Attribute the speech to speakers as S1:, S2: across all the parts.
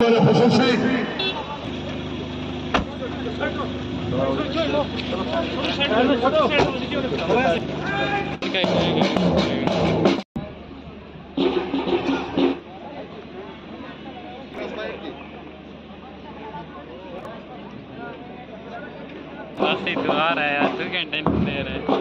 S1: मेरे खुसूसी
S2: दुआ रहा है यार, 2 घंटे नहीं दे रहे।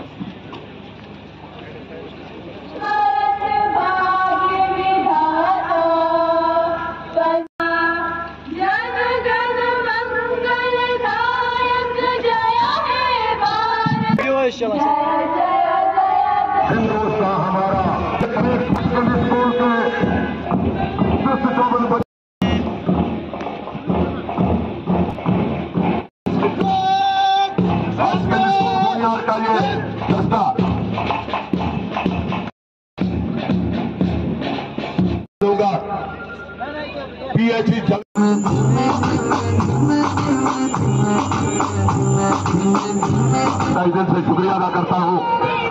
S1: हिंदुस्तान हमारा स्कूल के PhD दिल से शुक्रिया अदा करता हूँ।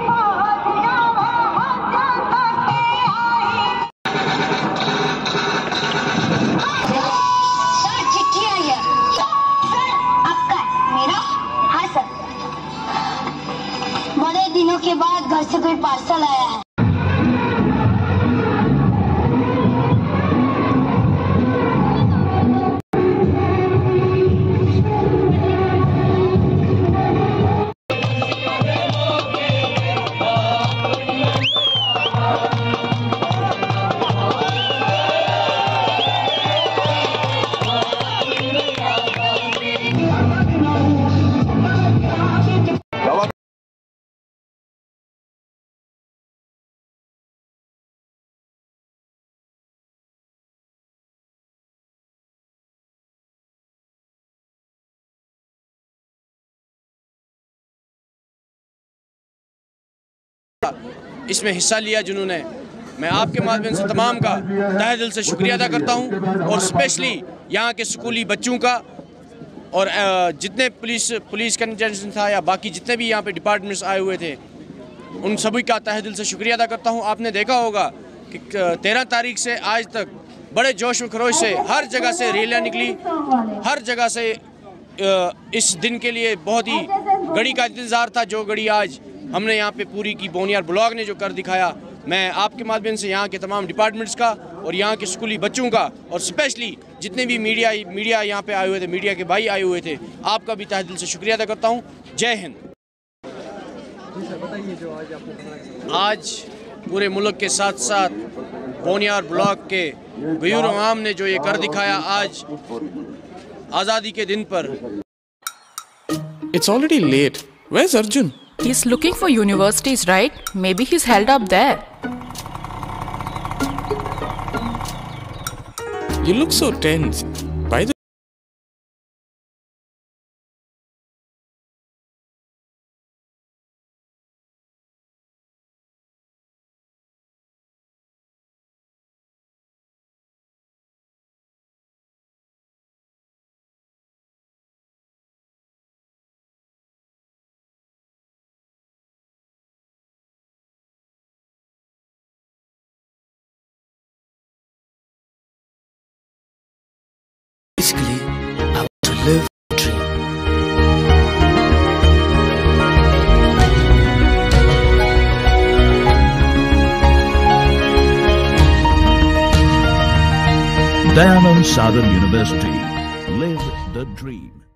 S3: सर चिट्ठी आई है। सर आपका मेरा? हाँ सर। बड़े दिनों के बाद घर से कोई पार्सल आया है।
S4: इसमें हिस्सा लिया जिन्होंने, मैं आपके माध्यम से तमाम का तहे दिल से शुक्रिया अदा करता हूं, और स्पेशली यहाँ के स्कूली बच्चों का और जितने पुलिस कंटिजेंट था या बाकी जितने भी यहाँ पे डिपार्टमेंट्स आए हुए थे, उन सभी का तहे दिल से शुक्रिया अदा करता हूँ। आपने देखा होगा कि 13 तारीख से आज तक बड़े जोश व खरोश से हर जगह से रैलियाँ निकली, हर जगह से इस दिन के लिए बहुत ही घड़ी का इंतज़ार था, जो घड़ी आज हमने यहाँ पे पूरी की। बोनियार ब्लॉग ने जो कर दिखाया, मैं आपके माध्यम से यहाँ के तमाम डिपार्टमेंट्स का और यहाँ के स्कूली बच्चों का और स्पेशली जितने भी मीडिया यहाँ पे आए हुए थे, मीडिया के भाई आए हुए थे, आपका भी तहे दिल से शुक्रिया अदा करता हूँ। जय हिंद। आज पूरे मुल्क के साथ साथ बोनियार ब्लॉक के गयूर अवाम ने जो ये कर दिखाया आज आज़ादी के दिन पर।
S5: It's already late. Where's Arjun?
S6: He's looking for universities, right? Maybe he's held up there.
S5: You look so tense. By the
S7: Basically, I want to live a dream.
S8: Dayanand Sagar University. Live the dream.